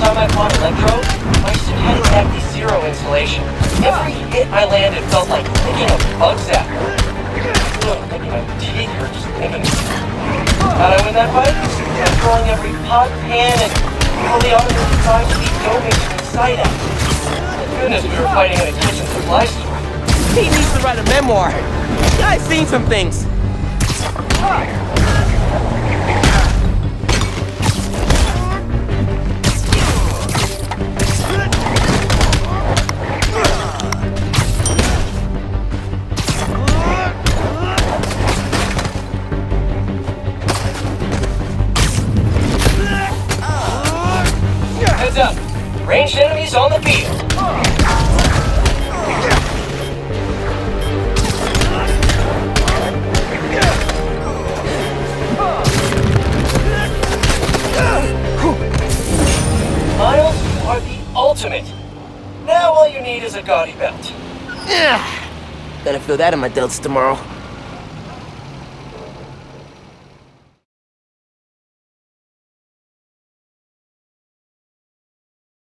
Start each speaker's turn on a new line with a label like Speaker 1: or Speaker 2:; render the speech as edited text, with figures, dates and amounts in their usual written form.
Speaker 1: time I fought Electro, my suit had exactly 0 insulation. Every hit I landed felt like picking a bug zapper. Look, maybe my teeth hurt just thinking. How'd I win that fight? By throwing every pot, pan, and fully automated 5-speed go mixer inside out. Thank goodness we were fighting in a kitchen supply store.
Speaker 2: He needs to write a memoir. I've seen some things.
Speaker 1: Heads up. Ranged enemies on the field. Miles, you are the ultimate. Now all you need is a gaudy belt.
Speaker 2: Gotta feel that in my delts tomorrow.